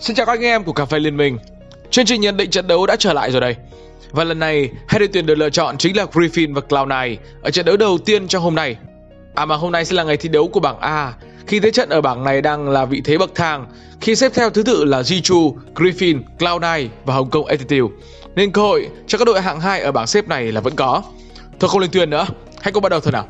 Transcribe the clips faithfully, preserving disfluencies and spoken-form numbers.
Xin chào các anh em của Cà phê Liên Minh. Chương trình nhận định trận đấu đã trở lại rồi đây. Và lần này, hai đội tuyển được lựa chọn chính là Griffin và cloud nine ở trận đấu đầu tiên trong hôm nay. À mà hôm nay sẽ là ngày thi đấu của bảng A, khi thế trận ở bảng này đang là vị thế bậc thang, khi xếp theo thứ tự là Jiu-Jitsu, Griffin, cloud nine và Hồng Kông Attitude. Nên cơ hội cho các đội hạng hai ở bảng xếp này là vẫn có. Thôi không lên tuyên nữa, hãy cùng bắt đầu thôi nào.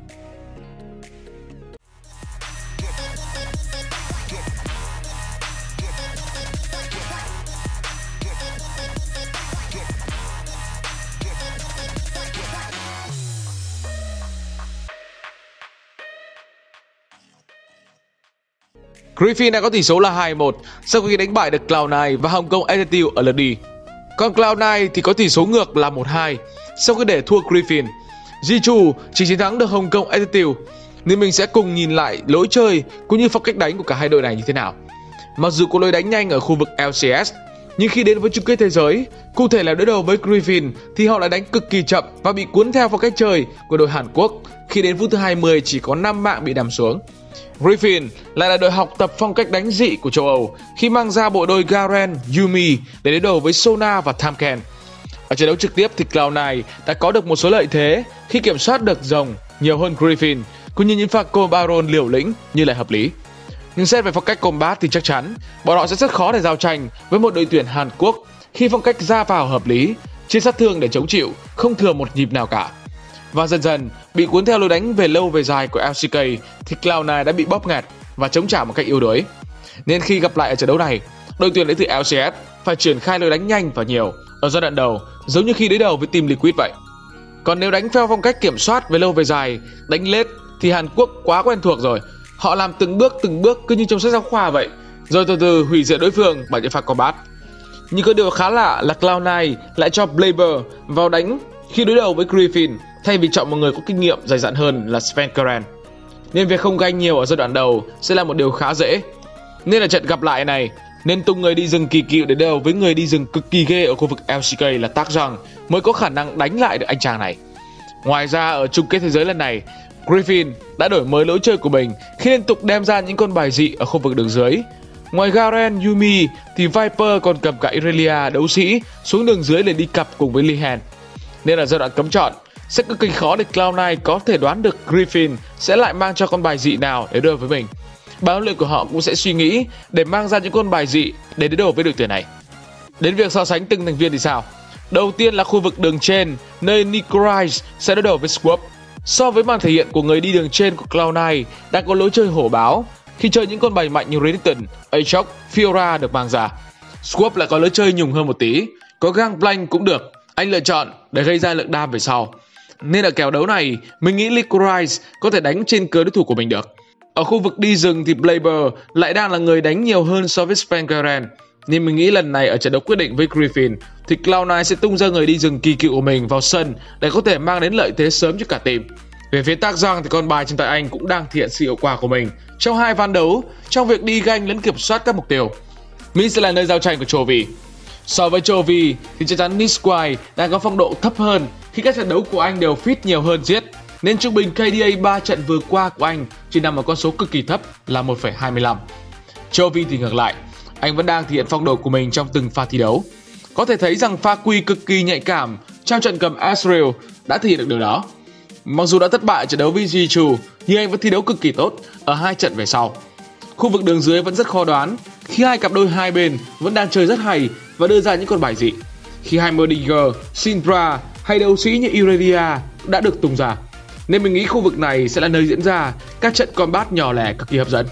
Griffin đã có tỷ số là hai một sau khi đánh bại được cloud nine và Hồng Kông Attitude ở lượt đi. Còn cloud nine thì có tỷ số ngược là một hai sau khi để thua Griffin. Jiu-Jitsu chỉ chiến thắng được Hồng Kông Attitude, nên mình sẽ cùng nhìn lại lối chơi cũng như phong cách đánh của cả hai đội này như thế nào. Mặc dù có lối đánh nhanh ở khu vực lờ xê ét, nhưng khi đến với chung kết thế giới, cụ thể là đối đầu với Griffin, thì họ lại đánh cực kỳ chậm và bị cuốn theo phong cách chơi của đội Hàn Quốc. Khi đến phút thứ hai mươi chỉ có năm mạng bị nằm xuống. Griffin lại là đội học tập phong cách đánh dị của châu Âu khi mang ra bộ đôi Garen, Yumi để đối đầu với Sona và Tamken. Ở trận đấu trực tiếp thì cloud nine đã có được một số lợi thế khi kiểm soát được rồng nhiều hơn Griffin, cũng như những pha combat roll liều lĩnh như lại hợp lý. Nhưng xét về phong cách combat thì chắc chắn bọn họ sẽ rất khó để giao tranh với một đội tuyển Hàn Quốc khi phong cách ra vào hợp lý, chia sát thương để chống chịu, không thừa một nhịp nào cả. Và dần dần bị cuốn theo lối đánh về lâu về dài của lờ xê ca thì cloud nine đã bị bóp nghẹt và chống trả một cách yếu đuối. Nên khi gặp lại ở trận đấu này, đội tuyển đến từ lờ xê ét phải triển khai lối đánh nhanh và nhiều ở giai đoạn đầu, giống như khi đối đầu với team Liquid vậy. Còn nếu đánh theo phong cách kiểm soát về lâu về dài, đánh lết thì Hàn Quốc quá quen thuộc rồi. Họ làm từng bước từng bước cứ như trong sách giáo khoa vậy, rồi từ từ hủy diệt đối phương bằng những pha combat. Nhưng có điều khá lạ là cloud nine lại cho Blaber vào đánh khi đối đầu với Griffin, thay vì chọn một người có kinh nghiệm dày dặn hơn là Sven Keren. Nên việc không ganh nhiều ở giai đoạn đầu sẽ là một điều khá dễ. Nên là trận gặp lại này, nên tung người đi rừng kỳ cựu để đều với người đi rừng cực kỳ ghê ở khu vực lờ xê ca là Tac Răng mới có khả năng đánh lại được anh chàng này. Ngoài ra ở chung kết thế giới lần này, Griffin đã đổi mới lối chơi của mình khi liên tục đem ra những con bài dị ở khu vực đường dưới. Ngoài Garen, Yumi thì Viper còn cầm cả Irelia đấu sĩ xuống đường dưới để đi cặp cùng với Lihan. Nên là giai đoạn cấm chọn sẽ cực kỳ khó để cloud nine có thể đoán được Griffin sẽ lại mang cho con bài dị nào để đối đầu với mình. Ban huấn luyện của họ cũng sẽ suy nghĩ để mang ra những con bài dị để đối đầu với đội tuyển này. Đến việc so sánh từng thành viên thì sao? Đầu tiên là khu vực đường trên, nơi Nicorise sẽ đối đầu với Squab. So với màn thể hiện của người đi đường trên của cloud nine đang có lối chơi hổ báo khi chơi những con bài mạnh như Renekton, Aatrox, Fiora được mang ra. Squab lại có lối chơi nhùng hơn một tí, có Gangplank cũng được, anh lựa chọn để gây ra lượng đam về sau. Nên ở kèo đấu này, mình nghĩ Licorice có thể đánh trên cớ đối thủ của mình được. Ở khu vực đi rừng thì Blaber lại đang là người đánh nhiều hơn so với Spankaren. Nên mình nghĩ lần này ở trận đấu quyết định với Griffin thì cloud nine sẽ tung ra người đi rừng kỳ cựu của mình vào sân để có thể mang đến lợi thế sớm cho cả team. Về phía Tac Răng thì con bài trên tay anh cũng đang thể hiện sự hiệu quả của mình trong hai ván đấu trong việc đi ganh lẫn kiểm soát các mục tiêu. Mỹ sẽ là nơi giao tranh của Chovy. So với Chovy thì chắc chắn Nisquai đang có phong độ thấp hơn khi các trận đấu của anh đều fit nhiều hơn giết, nên trung bình K D A ba trận vừa qua của anh chỉ nằm ở con số cực kỳ thấp là một phẩy hai mươi lăm. Chovy thì ngược lại, anh vẫn đang thể hiện phong độ của mình trong từng pha thi đấu. Có thể thấy rằng pha quy cực kỳ nhạy cảm trong trận cầm Ezreal đã thể hiện được điều đó. Mặc dù đã thất bại trận đấu với Jiu-Jitsu, nhưng anh vẫn thi đấu cực kỳ tốt ở hai trận về sau. Khu vực đường dưới vẫn rất khó đoán khi hai cặp đôi hai bên vẫn đang chơi rất hay và đưa ra những con bài dị. Khi Heimerdinger, Syndra hay đấu sĩ như Irelia đã được tung ra. Nên mình nghĩ khu vực này sẽ là nơi diễn ra các trận combat nhỏ lẻ cực kỳ hấp dẫn.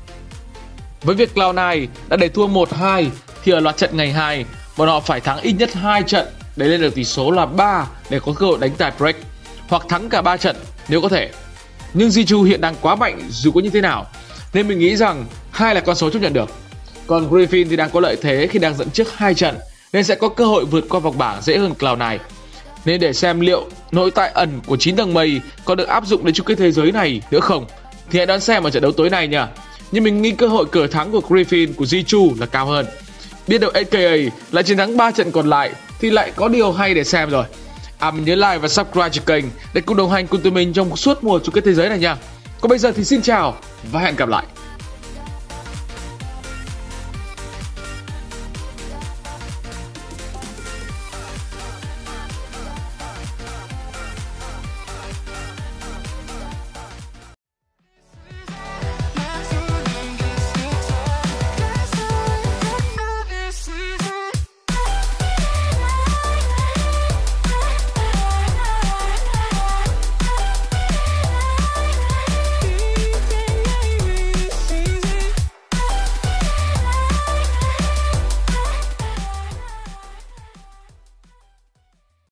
Với việc cloud nine đã để thua một hai thì ở loạt trận ngày hai, bọn họ phải thắng ít nhất hai trận để lên được tỷ số là ba để có cơ hội đánh tie break, hoặc thắng cả ba trận nếu có thể. Nhưng Jiu-Jitsu hiện đang quá mạnh dù có như thế nào, nên mình nghĩ rằng hai là con số chấp nhận được. Còn Griffin thì đang có lợi thế khi đang dẫn trước hai trận, nên sẽ có cơ hội vượt qua vòng bảng dễ hơn cloud nine. Nên để xem liệu nội tại ẩn của chín tầng mây có được áp dụng đến chung kết thế giới này nữa không thì hãy đón xem ở trận đấu tối nay nha. Nhưng mình nghĩ cơ hội cửa thắng của Griffin của Jiu-Jitsu là cao hơn. Biết đâu ét ca a lại chiến thắng ba trận còn lại thì lại có điều hay để xem rồi. À mình nhớ like và subscribe cho kênh để cùng đồng hành cùng tụi mình trong suốt mùa chung kết thế giới này nha. Còn bây giờ thì xin chào và hẹn gặp lại.